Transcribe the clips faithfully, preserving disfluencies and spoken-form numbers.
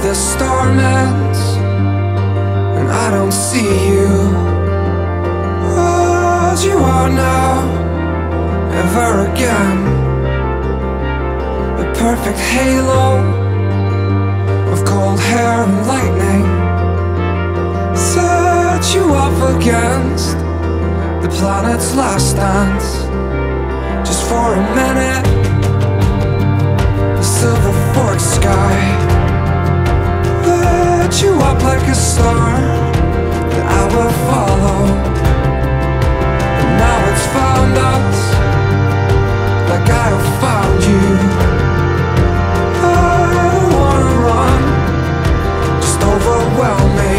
the storm ends and I don't see you as you are now, ever again. The perfect halo of cold hair and lightning set you up against the planet's last dance. Just for a minute, the silver forked sky lit you up like a star that I will follow. And now it's found us, like I have found you. I don't wanna run, just overwhelm me.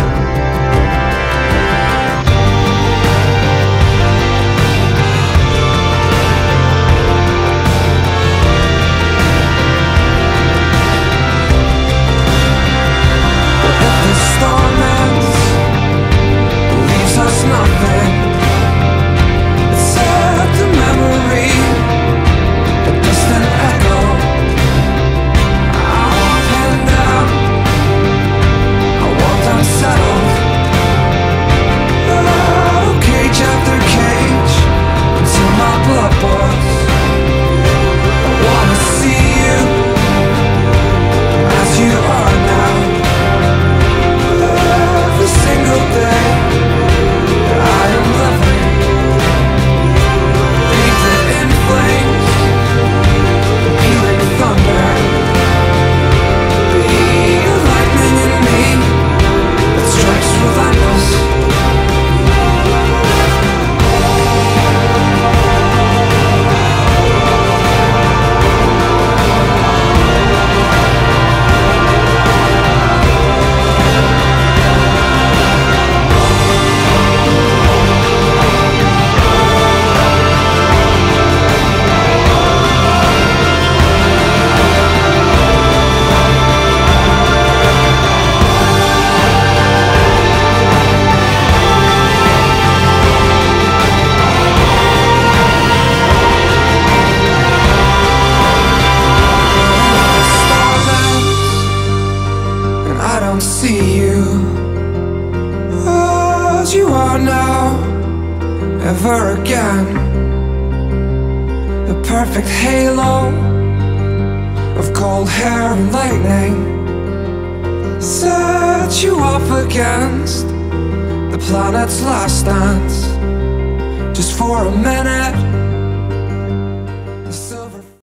Nothing except a memory, a distant echo. I walk hand down, I walked unsettled, oh, cage after cage, until my blood boils. I wanna see you as you are now, every single day. I am living, painted in flames, peeling thunder. Be a lightning in me that strikes relentless. See you as you are now, ever again. The perfect halo of cold hair and lightning set you up against the planet's last dance. Just for a minute,